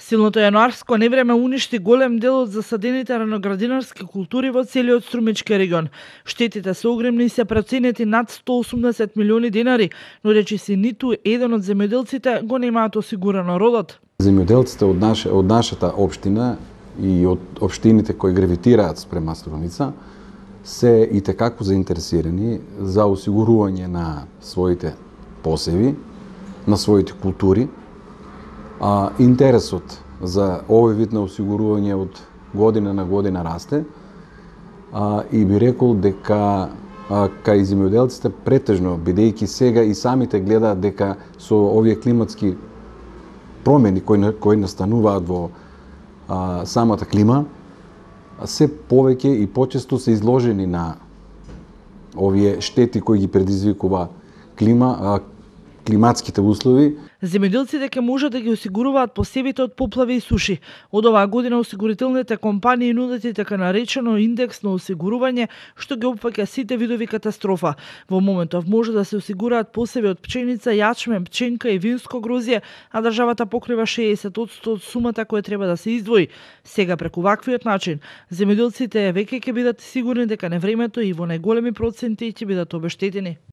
Силното јануарско невреме уништи голем дел од засадените раноградинарски култури во целиот Струмички регион. Штетите се огромни и се проценети над 180 милиони денари, но речиси ниту еден од земјоделците го немаат осигурано родот. Земјоделците од нашата општина и од општините кои гравитираат спрема Струмица се итекако заинтересирани за осигурување на своите посеви, на своите култури. Интересот за овој вид на осигурување од година на година расте и би рекол дека кај земјоделците претежно, бидејќи сега и самите гледаат дека со овие климатски промени кои настануваат во самата клима, се повеќе и почесто се изложени на овие штети кои ги предизвикува климатските услови. Земјоделците ќе можат да ги осигуруваат посевите од поплави и суши. Од оваа година осигурителните компании нудат и така наречено индексно осигурување, што ги опфаќа сите видови катастрофа. Во моментов може да се осигураат посеви од пченица, јачмен, пченка и винско грозје, а државата покрива 60% од сумата која треба да се издвои. Сега преку ваквиот начин, земјоделците веќе ќе бидат сигурни дека невремето и во најголеми проценти ќе бидат обештетени.